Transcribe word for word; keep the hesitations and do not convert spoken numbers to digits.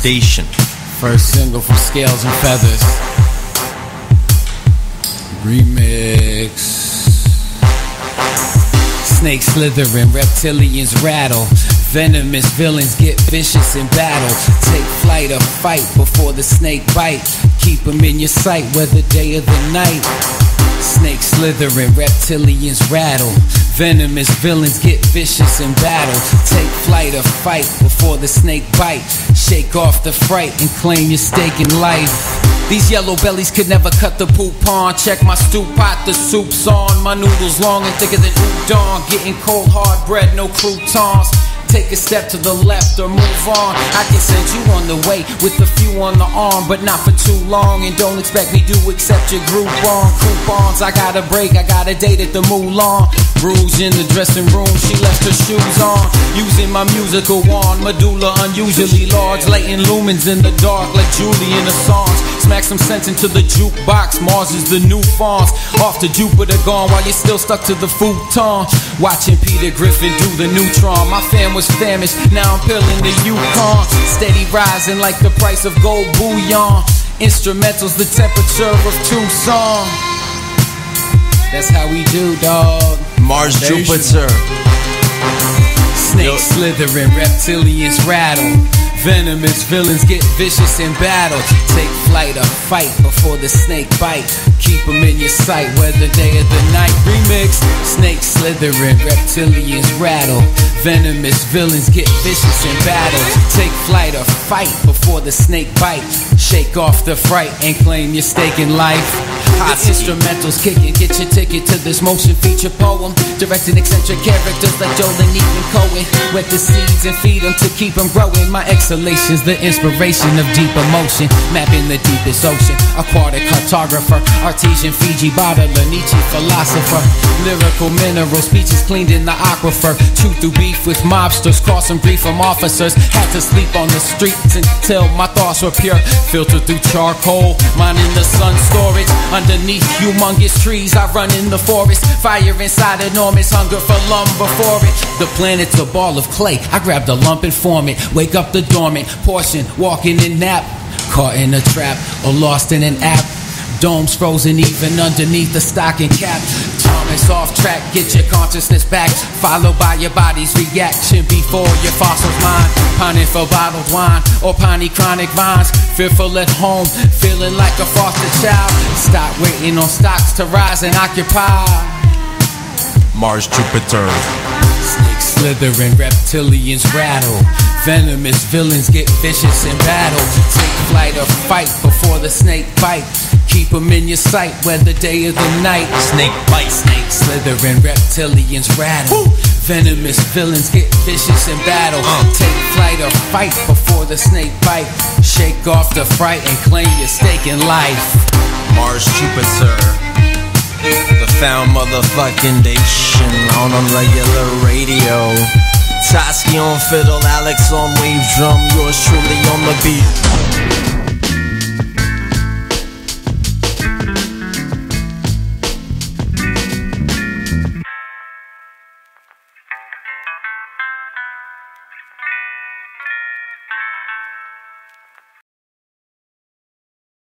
Foundation. First single from Scales and Feathers. Remix. Snakes slithering, reptilians rattle. Venomous villains get vicious in battle. Take flight or fight before the snake bite. Keep them in your sight whether day or the night. Snakes slithering, reptilians rattle. Venomous villains get vicious in battle. Take flight or fight before the snake bite. Shake off the fright and claim your stake in life. These yellow bellies could never cut the poop on. Check my stew pot, the soup's on. My noodles long and thicker than udon. Getting cold hard bread, no croutons. Take a step to the left or move on. I can send you on the way with a few on the arm, but not for too long. And don't expect me to accept your Groupon coupons. I got a break, I got a date at the Moulin Rouge. In the dressing room, she left her shoes on. Using my musical wand, medulla unusually large. Lighting lumens in the dark like Julie in Assange. Smack some sense into the jukebox. Mars is the new fonts. Off to Jupiter gone while you're still stuck to the futon. Watching Peter Griffin do the neutron. My fam was famished, now I'm peeling the Yukon. Steady rising like the price of gold bullion. Instrumentals, the temperature of Tucson. That's how we do, dog. Mars Jupiter. Snakes slithering, reptilians rattle. Venomous villains get vicious in battle. Take flight or fight before the snake bite. Keep them in your sight whether day or the night. Remix. Snakes slithering, reptilians rattle. Venomous villains get vicious in battle. Take flight or fight before the snake bite. Shake off the fright and claim your stake in life. Hot instrumentals kicking, get your ticket to this motion feature poem. Directing eccentric characters like Jolene and Cohen. Wet the seeds and feed them to keep them growing. My exhalations, the inspiration of deep emotion. Mapping the deepest ocean. Aquatic cartographer, artesian Fiji bottler, Nietzsche philosopher. Lyrical mineral speeches cleaned in the aquifer. Chew through beef with mobsters, cause some grief from officers. Had to sleep on the streets until my thoughts were pure. Filtered through charcoal, mine in the sun storage. Underneath humongous trees, I run in the forest. Fire inside, enormous hunger for lumber for it. The planet's a ball of clay, I grab the lump and form it. Wake up the dormant portion, walking in nap. Caught in a trap, or lost in an app. Domes frozen even underneath the stocking cap. Thomas off track, get your consciousness back. Followed by your body's reaction before your fossil's mind. Pining for bottled wine or piney chronic vines. Fearful at home, feeling like a foster child. Stop waiting on stocks to rise and occupy. Mars Jupiter. Snakes slithering, reptilians rattle. Venomous villains get vicious in battle. Take flight or fight before the snake bite. Keep them in your sight whether day or the night. Snake bite. Snakes slithering, reptilians rattle. Woo! Venomous villains get vicious in battle. uh. Take flight or fight before the snake bite. Shake off the fright and claim your stake in life. Mars Jupiter. The found motherfucking nation on a regular radio. Toski on fiddle, Alex on wave drum, yours truly on the beat.